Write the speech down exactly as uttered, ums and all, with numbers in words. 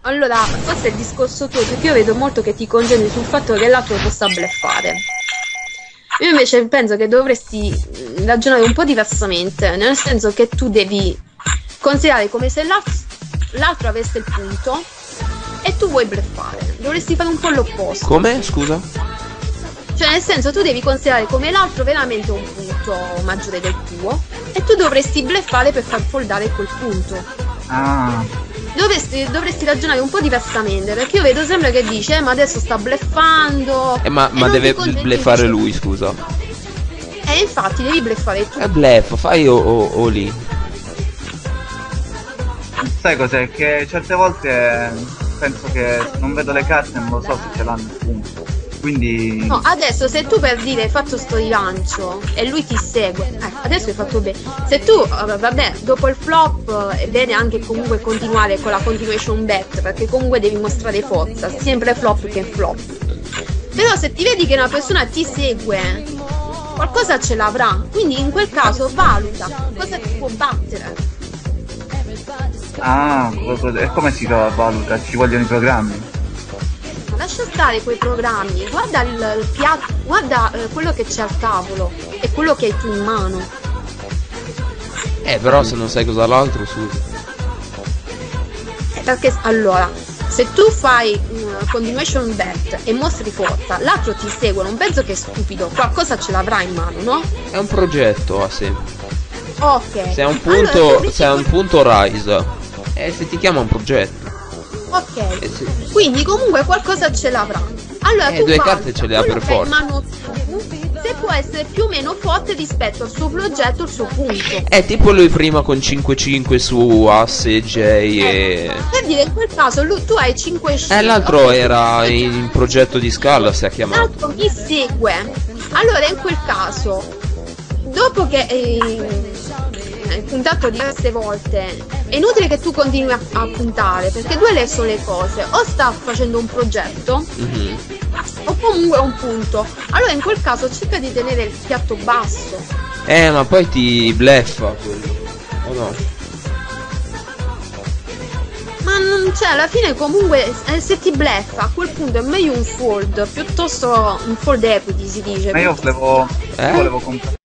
Allora, questo è il discorso tuo, perché io vedo molto che ti congedi sul fatto che l'altro possa bluffare. Io invece penso che dovresti mm, ragionare un po' diversamente, nel senso che tu devi considerare come se l'altro l'altro avesse il punto e tu vuoi bluffare. Dovresti fare un po' l'opposto. Come? Scusa? Cioè, nel senso, tu devi considerare come l'altro veramente un punto maggiore del tuo e tu dovresti bluffare per far foldare quel punto. Ah, Dovresti, dovresti ragionare un po' diversamente, perché io vedo sempre che dice, eh, ma adesso sta bluffando. Eh, ma, e ma non deve ti concentri bleffare su- lui, scusa. E infatti devi bluffare tu. Eh, bluff, fai o, o, o lì. sai cos'è? Che certe volte penso che non vedo le carte e non lo so se ce l'hanno il punto. Quindi... No, adesso se tu per dire hai fatto sto rilancio e lui ti segue, eh, adesso hai fatto bene. Se tu, eh, vabbè, dopo il flop eh, è bene anche comunque continuare con la continuation bet, perché comunque devi mostrare forza, sempre flop che flop. Però se ti vedi che una persona ti segue, qualcosa ce l'avrà, quindi in quel caso valuta cosa ti può battere. Ah, e come si valuta? Ci vogliono i programmi? Lascia stare quei programmi, guarda il, il piatto, guarda eh, quello che c'è al tavolo e quello che hai tu in mano. Eh, però se non sai cosa l'altro, scusa. Eh, Perché allora, se tu fai un continuation bet e mostri forza, l'altro ti segue, non penso che è stupido, qualcosa ce l'avrà in mano, no? È un progetto, ha sempre. Ok. Se è un Allora, punto, se se è un punto Rise, eh, se ti chiama un progetto. Ok. Eh, sì. Quindi comunque qualcosa ce l'avrà. Allora Eh, tu due valuta carte ce le ha quello per che hai in forza. mano tu, se può essere più o meno forte rispetto al suo progetto, il suo punto. È tipo lui prima con cinque cinque su Asse, J e... Per dire, in quel caso lui, tu hai cinque scelte. Eh, l'altro era in progetto di scala, si è chiamato. L'altro mi segue. Allora in quel caso, dopo che eh, hai puntato diverse volte, è inutile che tu continui a, a puntare, perché due le sono le cose: o sta facendo un progetto Mhm. o comunque un punto. Allora in quel caso cerca di tenere il piatto basso. Eh, ma poi ti bleffa quello. O no? Ma non c'è, alla fine comunque eh, se ti bleffa a quel punto è meglio un fold piuttosto un fold equity, si dice. Ma io volevo, Eh? io volevo comprare